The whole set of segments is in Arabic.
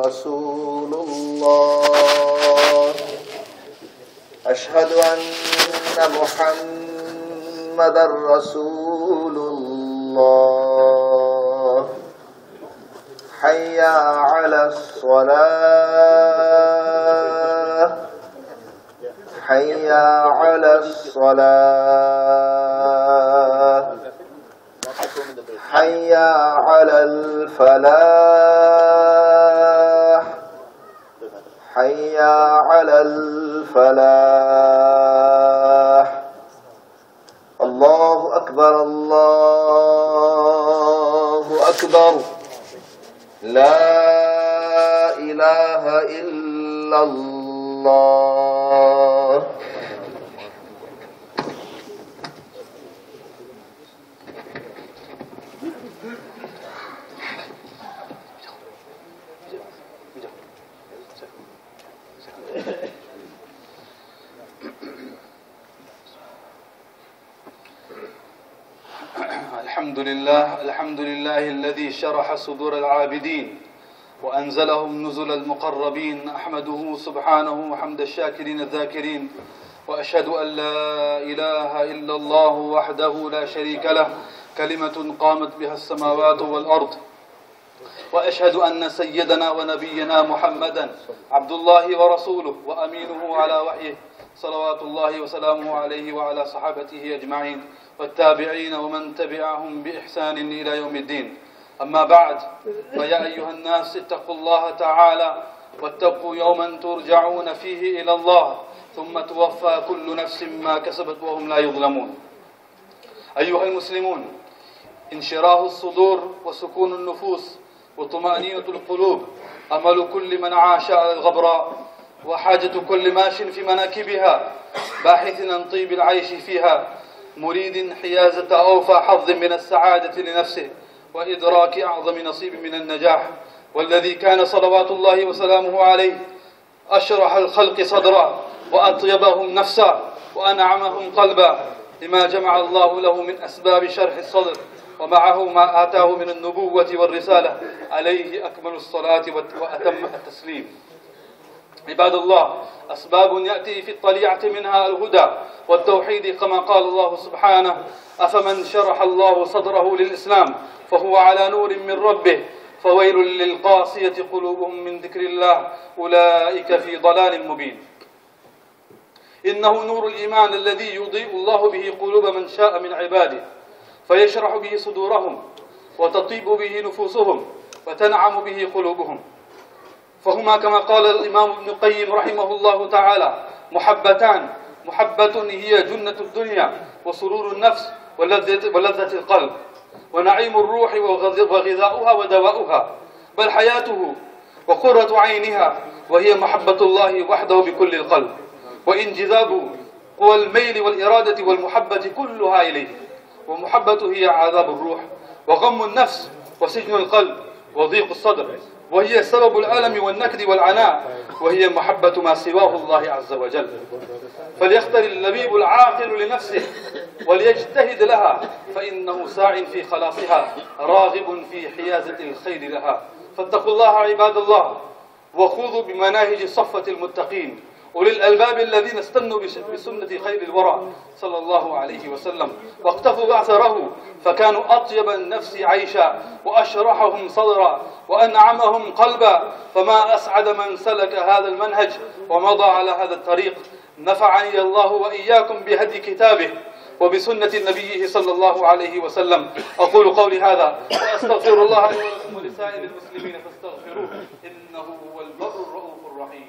رسول الله أشهد أن محمدا رسول الله حي على الصلاة حي على الصلاة حي على الفلاح حي على الفلاح الله أكبر الله أكبر لا إله إلا الله. الحمد لله الذي شرح صدور العابدين وأنزلهم نزل المقربين. أحمده سبحانه حمد الشاكرين الذاكرين، وأشهد أن لا إله إلا الله وحده لا شريك له، كلمة قامت بها السماوات والأرض. وأشهد أن سيدنا ونبينا محمدا عبد الله ورسوله وأمينه على وحيه، صلوات الله وسلامه عليه وعلى صحابته أجمعين والتابعين ومن تبعهم بإحسان إلى يوم الدين. أما بعد، فيا أيها الناس اتقوا الله تعالى واتقوا يوما ترجعون فيه إلى الله ثم توفى كل نفس ما كسبت وهم لا يظلمون. أيها المسلمون، انشراح الصدور وسكون النفوس وطمأنينة القلوب أمل كل من عاش على الغبراء، وحاجة كل ماش في مناكبها، باحث عن طيب العيش فيها، مريد حيازة أوفى حظ من السعادة لنفسه وإدراك أعظم نصيب من النجاح. والذي كان صلوات الله وسلامه عليه أشرح الخلق صدرا وأطيبهم نفسا وأنعمهم قلبا، لما جمع الله له من أسباب شرح الصدر، ومعه ما آتاه من النبوة والرسالة، عليه أكمل الصلاة وأتم التسليم. عباد الله، أسباب يأتي في الطليعة منها الهدى والتوحيد، كما قال الله سبحانه: أفمن شرح الله صدره للإسلام فهو على نور من ربه فويل للقاسية قلوبهم من ذكر الله أولئك في ضلال مبين. إنه نور الإيمان الذي يضيء الله به قلوب من شاء من عباده، فيشرح به صدورهم وتطيب به نفوسهم وتنعم به قلوبهم. فهما كما قال الإمام ابن القيم رحمه الله تعالى محبتان: محبة هي جنة الدنيا وسرور النفس ولذة القلب ونعيم الروح وغذاؤها ودواؤها، بل حياته وقرة عينها، وهي محبة الله وحده بكل القلب، وانجذاب قوى الميل والإرادة والمحبة كلها إليه. ومحبة هي عذاب الروح وغم النفس وسجن القلب وضيق الصدر، وهي سبب الألم والنكد والعناء، وهي محبة ما سواه الله عز وجل. فليختر اللبيب العاقل لنفسه وليجتهد لها، فإنه ساع في خلاصها راغب في حيازة الخير لها. فاتقوا الله عباد الله، وخذوا بمناهج صفة المتقين أولي الألباب الذين استنوا بسنة خير الورى صلى الله عليه وسلم واقتفوا أثره، فكانوا أطيب النفس عيشا وأشرحهم صدرا وأنعمهم قلبا. فما أسعد من سلك هذا المنهج ومضى على هذا الطريق. نفعني الله وإياكم بهدي كتابه وبسنة نبيه صلى الله عليه وسلم. أقول قولي هذا وأستغفر الله لي ولكم ولسائر المسلمين فاستغفروه إنه هو البر الرؤوف الرحيم.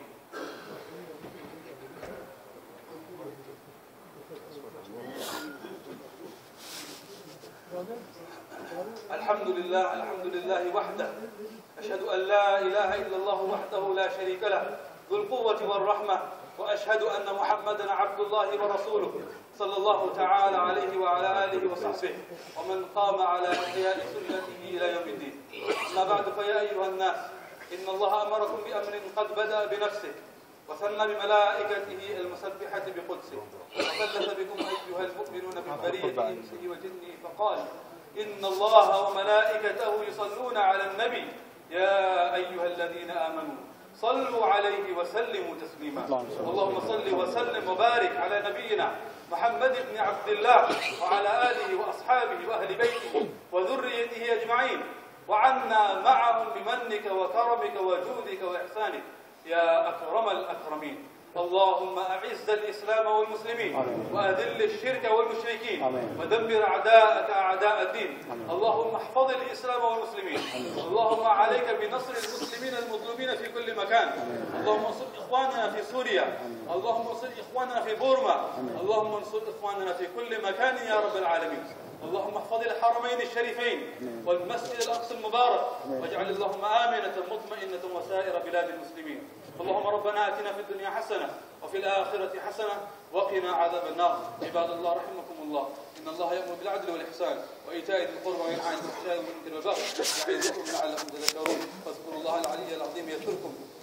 الحمد لله وحده، أشهد أن لا إله إلا الله وحده لا شريك له ذو القوة والرحمة، وأشهد أن محمدا عبد الله ورسوله صلى الله تعالى عليه وعلى آله وصحبه ومن قام على إحياء سنته إلى يوم الدين. أما بعد، فيا أيها الناس، إن الله أمركم بأمر قد بدأ بنفسه وثنى بملائكته المسبحة بقدسه، وثلث بكم أيها المؤمنون من برية إنسه وجنه، فقال: إن الله وملائكته يصلون على النبي يا أيها الذين آمنوا صلوا عليه وسلموا تسليما. اللهم صل وسلم وبارك على نبينا محمد بن عبد الله وعلى آله وأصحابه وأهل بيته وذريته أجمعين، وعنا معهم بمنك وكرمك وجودك وإحسانك يا أكرم الأكرمين. اللهم أعز الإسلام والمسلمين وأذل الشرك والمشركين ودمر أعداءك أعداء الدين. اللهم احفظ الإسلام والمسلمين. اللهم عليك بنصر المسلمين المظلومين في كل مكان. اللهم انصر إخواننا في سوريا. اللهم انصر إخواننا في بورما. اللهم انصر إخواننا في كل مكان يا رب العالمين. اللهم احفظ الحرمين الشريفين والمسجد الأقصى المبارك، واجعل اللهم آمنة مطمئنة وسائر بلاد المسلمين. اللهم ربنا آتنا في الدنيا حسنة وفي الآخرة حسنة وقنا عذاب النار. عباد الله رحمكم الله، إن الله يأمر بالعدل والإحسان وإيتاء ذي القربى وينهى عن الفحشاء والمنكر والبغي يعظكم لعلكم تذكرون. فاذكروا الله العلي العظيم يذكركم